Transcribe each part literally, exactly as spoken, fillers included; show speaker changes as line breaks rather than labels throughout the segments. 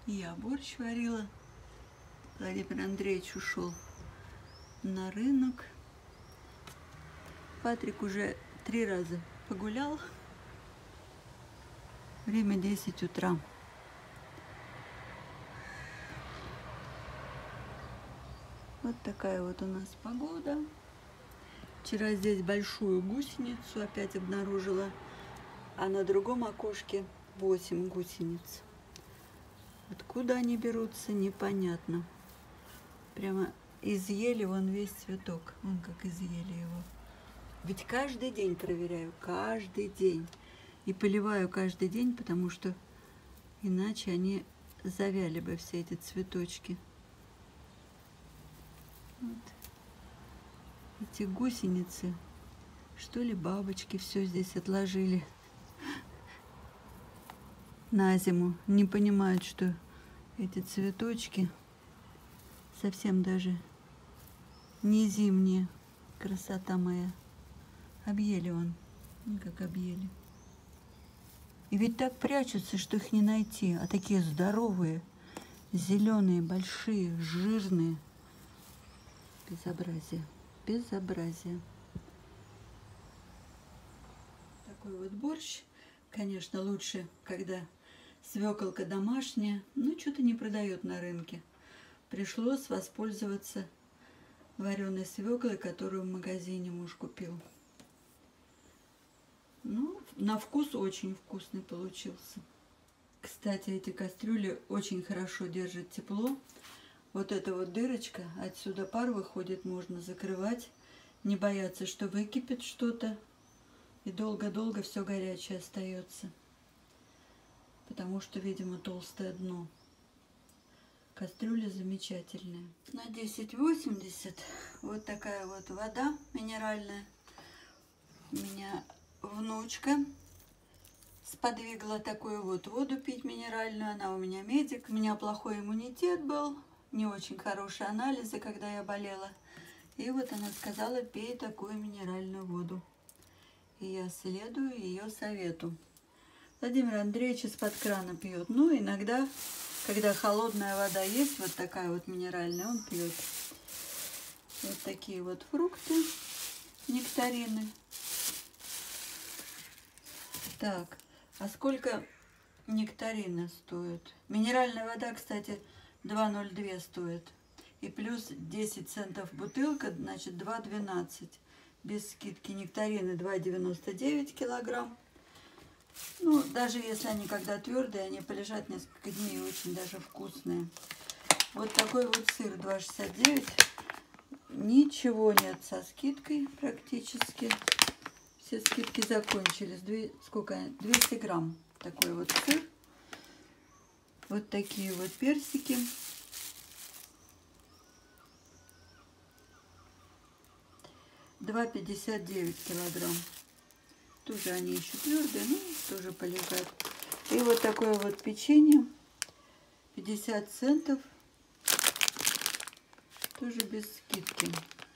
Я борщ варила. Владимир Андреевич ушел на рынок. Патрик уже три раза погулял. Время десять утра. Вот такая вот у нас погода. Вчера здесь большую гусеницу опять обнаружила, а на другом окошке восемь гусениц. Откуда они берутся, непонятно. Прямо изъели вон весь цветок. Вон как изъели его. Ведь каждый день проверяю, каждый день. И поливаю каждый день, потому что иначе они завяли бы, все эти цветочки. Вот. Эти гусеницы, что ли, бабочки все здесь отложили на зиму. Не понимают, что эти цветочки совсем даже не зимние. Красота моя. Объели вон, как объели. И ведь так прячутся, что их не найти. А такие здоровые, зеленые, большие, жирные. Безобразие. Безобразие. Такой вот борщ. Конечно, лучше, когда свеколка домашняя. Но что-то не продает на рынке. Пришлось воспользоваться вареной свеклой, которую в магазине муж купил. Ну, на вкус очень вкусный получился. Кстати, эти кастрюли очень хорошо держат тепло. Вот эта вот дырочка, отсюда пар выходит, можно закрывать. Не бояться, что выкипит что-то. И долго-долго все горячее остается. Потому что, видимо, толстое дно. Кастрюля замечательная. На десять восемьдесят вот такая вот вода минеральная. У меня внучка сподвигла такую вот воду пить минеральную. Она у меня медик. У меня плохой иммунитет был. Не очень хорошие анализы, когда я болела. И вот она сказала, пей такую минеральную воду. И я следую ее совету. Владимир Андреевич из-под крана пьет. Ну, иногда, когда холодная вода есть, вот такая вот минеральная, он пьет. Вот такие вот фрукты, нектарины. Так, а сколько нектарины стоят? Минеральная вода, кстати, два ноль два стоит. И плюс десять центов бутылка, значит, два двенадцать. Без скидки нектарины два девяносто девять килограмм. Ну, даже если они когда твердые, они полежат несколько дней и очень даже вкусные. Вот такой вот сыр два шестьдесят девять. Ничего нет со скидкой практически. Все скидки закончились. Две, сколько? двести грамм. Такой вот сыр. Вот такие вот персики. два пятьдесят девять килограмм. Тоже они еще твердые, ну, тоже полежат. И вот такое вот печенье. пятьдесят центов. Тоже без скидки.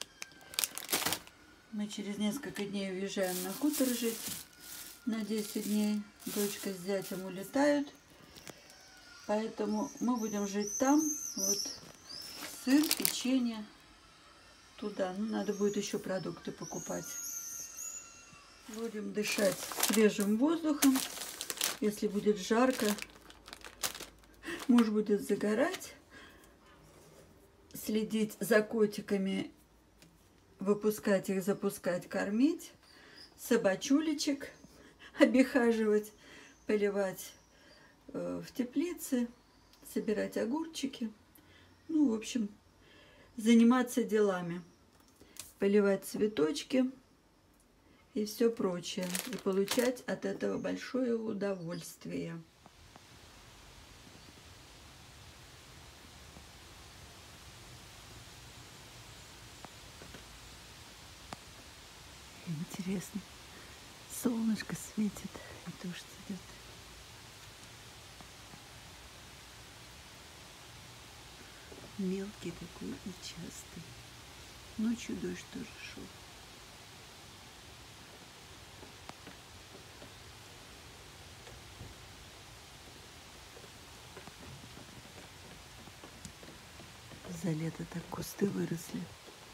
Мы через несколько дней уезжаем на хутор жить. На десять дней. Дочка с зятем улетают. Поэтому мы будем жить там. Вот сыр, печенье. Туда. Ну, надо будет еще продукты покупать. Будем дышать свежим воздухом. Если будет жарко, муж будет загорать. Следить за котиками. Выпускать их, запускать, кормить. Собачулечек обихаживать. Поливать э, в теплице. Собирать огурчики. Ну, в общем, заниматься делами. Поливать цветочки. И все прочее. И получать от этого большое удовольствие. Интересно. Солнышко светит, и дождь идет. Мелкий такой и частый. Ночью дождь тоже шел. За лето так кусты выросли.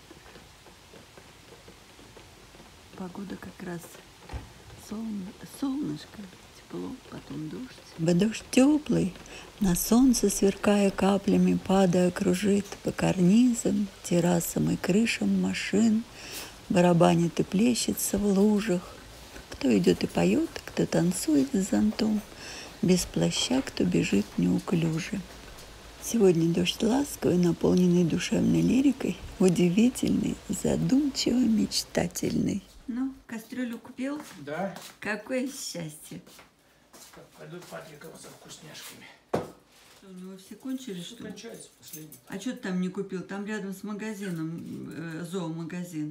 Погода как раз солн... солнышко, тепло, потом дождь. Дождь теплый, на солнце сверкая каплями, падая, кружит по карнизам, террасам и крышам машин, барабанит и плещется в лужах. Кто идет и поет, кто танцует с зонтом, без плаща, кто бежит неуклюже. Сегодня дождь ласковый, наполненный душевной лирикой, удивительный, задумчиво мечтательный. Ну, кастрюлю купил?
Да.
Какое счастье.
Пойдут Патрикова за вкусняшками.
Что, у него все кончились, что ли?
Кончается последний.
А что ты там не купил? Там рядом с магазином, э, зоомагазин.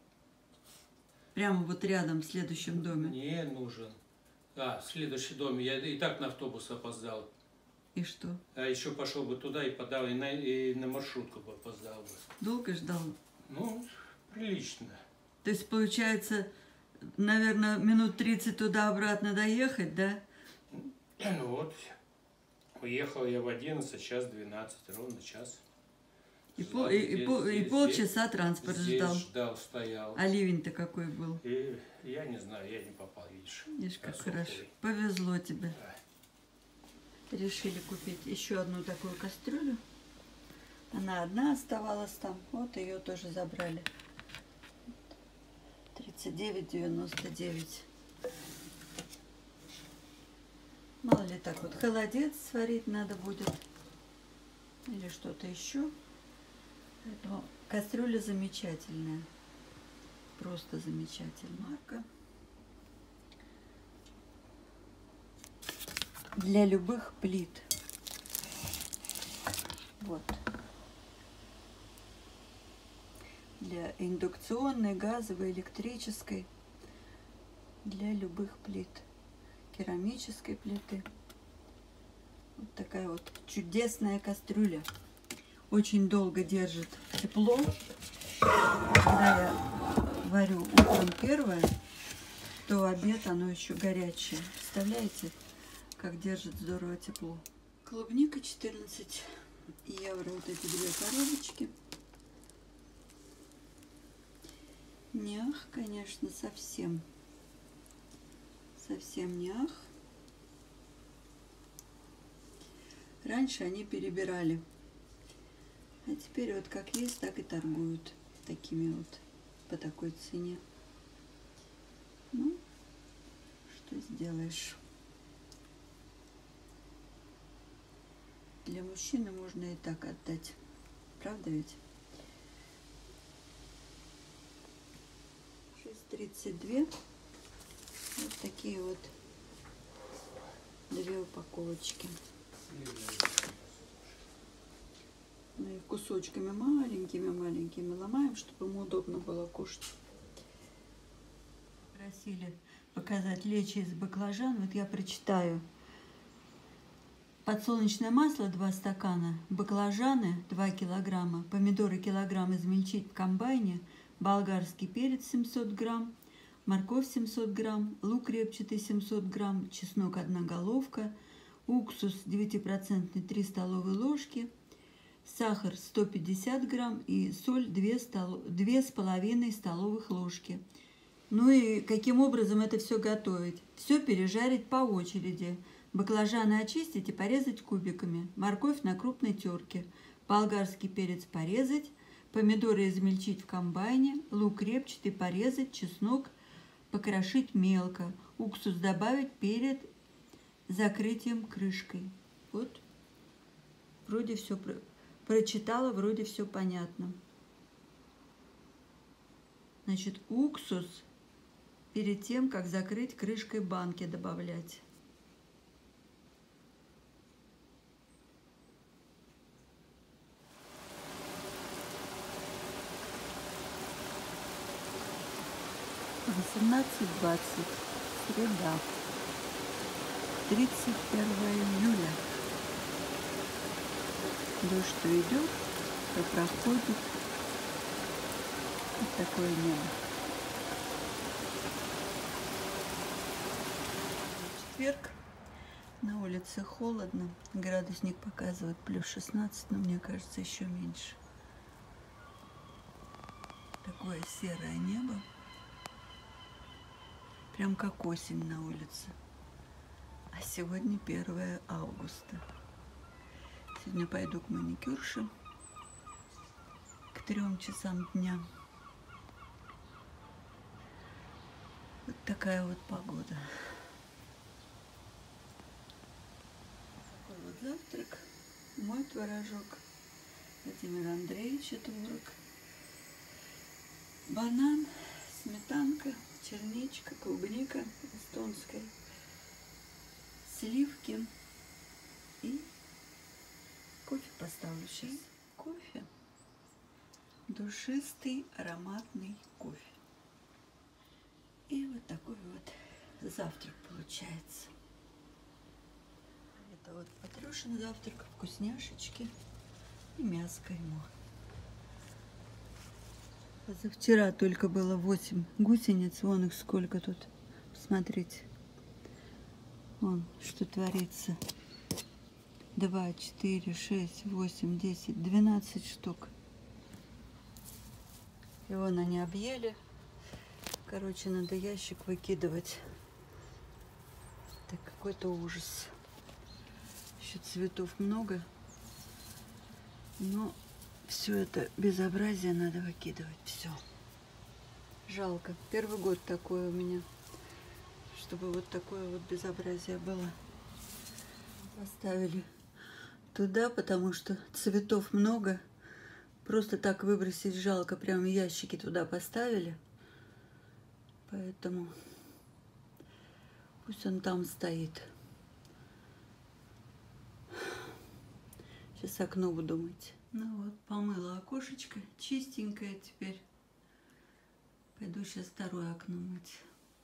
Прямо вот рядом, в следующем доме.
Не нужен. А, в следующем доме. Я и так на автобус опоздал.
И что?
А еще пошел бы туда и подал, и на, и на маршрутку бы опоздал бы.
Долго ждал?
Ну, прилично.
То есть, получается, наверное, минут тридцать туда-обратно доехать, да?
Ну вот. Уехал я в одиннадцать, сейчас двенадцать, ровно час.
И, пол, и, здесь, и, пол, здесь, и полчаса здесь, транспорт
здесь
ждал.
ждал, стоял.
А ливень-то какой был?
И, я не знаю, я не попал, видишь.
Видишь, как хорошо. Повезло тебе. Да. Решили купить еще одну такую кастрюлю. Она одна оставалась там. Вот ее тоже забрали. тридцать девять девяносто девять. Мало ли так вот холодец сварить надо будет. Или что-то еще. Поэтому кастрюля замечательная. Просто замечательная. Марка. Для любых плит. Вот. Для индукционной, газовой, электрической. Для любых плит. Керамической плиты. Вот такая вот чудесная кастрюля. Очень долго держит тепло. Когда я варю утром первое, то в обед оно еще горячее. Представляете, как держит здорово тепло. Клубника четырнадцать евро. Вот эти две коробочки. Нях, конечно, совсем. Совсем нях. Раньше они перебирали. А теперь вот как есть, так и торгуют. Такими вот, по такой цене. Ну, что сделаешь. Для мужчины можно и так отдать. Правда ведь? шесть тридцать два. Вот такие вот две упаковочки. Мы их кусочками маленькими-маленькими ломаем, чтобы ему удобно было кушать. Просили показать лечи из баклажан. Вот я прочитаю. Подсолнечное масло два стакана, баклажаны два килограмма, помидоры килограмм измельчить в комбайне, болгарский перец семьсот грамм, морковь семьсот грамм, лук репчатый семьсот грамм, чеснок одна головка, уксус девятипроцентный три столовые ложки, сахар сто пятьдесят грамм и соль две с половиной столовых ложки. Ну и каким образом это все готовить? Все пережарить по очереди. Баклажаны очистить и порезать кубиками. Морковь на крупной терке. Болгарский перец порезать. Помидоры измельчить в комбайне. Лук репчатый порезать. Чеснок покрошить мелко. Уксус добавить перед закрытием крышкой. Вот. Вроде все прочитала, вроде все понятно. Значит, уксус перед тем, как закрыть крышкой банки, добавлять. восемнадцать двадцать. Среда. тридцать первое июля. Дождь то идет, то проходит. Вот такое небо. Четверг. На улице холодно. Градусник показывает плюс шестнадцать, но мне кажется, еще меньше. Такое серое небо. Прям как осень на улице. А сегодня первое августа. Сегодня пойду к маникюрше к трем часам дня. Вот такая вот погода. Такой вот завтрак. Мой творожок. Владимир Андреевич творог. Банан, сметанка, черничка, клубника эстонская, сливки и кофе поставлю сейчас. Кофе. Душистый ароматный кофе. И вот такой вот завтрак получается. Это вот Патрушин завтрак, вкусняшечки и мяско ему. Позавчера только было восемь гусениц, вон их сколько тут. Посмотрите. Вон, что творится. Два, четыре, шесть, восемь, десять, двенадцать штук. И вон они объели. Короче, надо ящик выкидывать. Это какой-то ужас. Еще цветов много. Но все это безобразие надо выкидывать. Все. Жалко. Первый год такое у меня. Чтобы вот такое вот безобразие было. Поставили туда, потому что цветов много. Просто так выбросить жалко. Прям ящики туда поставили. Поэтому пусть он там стоит. Сейчас окно буду мыть. Ну вот, помыла окошечко. Чистенькое теперь. Пойду сейчас второе окно мыть.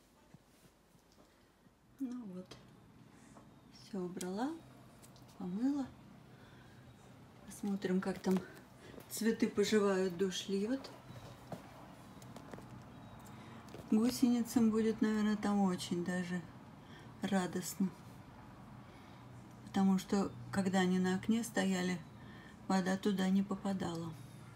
Ну вот. Все убрала. Помыла. Посмотрим, как там цветы поживают, дождь льет. Гусеницам будет, наверное, там очень даже радостно. Потому что, когда они на окне стояли, вода туда не попадала.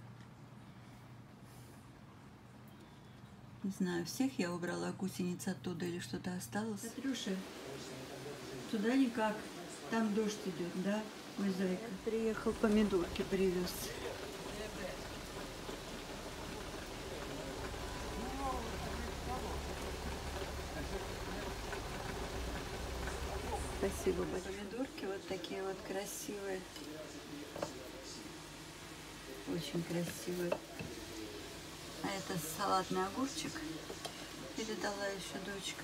Не знаю, всех я убрала гусениц оттуда или что-то осталось. Патрюша, туда никак. Там дождь идет, да? Ой, зайка. Приехал, помидорки привез. Спасибо большое. Помидорки вот такие вот красивые. Очень красивые. А это салатный огурчик. Передала еще дочка.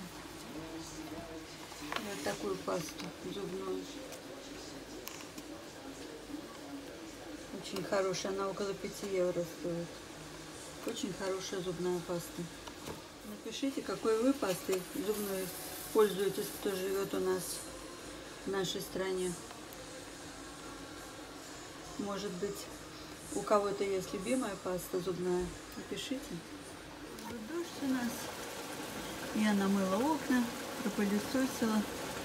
И вот такую пасту зубную. Очень хорошая. Она около пяти евро стоит. Очень хорошая зубная паста. Напишите, какой вы пастой зубной пользуетесь, кто живет у нас в нашей стране. Может быть, у кого-то есть любимая паста зубная. Напишите. Вот дождь у нас. Я намыла окна, пропылесосила.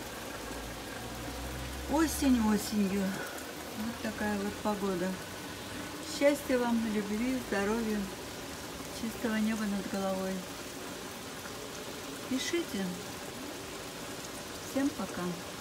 Осень осенью. Вот такая вот погода. Счастья вам, любви, здоровья, чистого неба над головой. Пишите. Всем пока.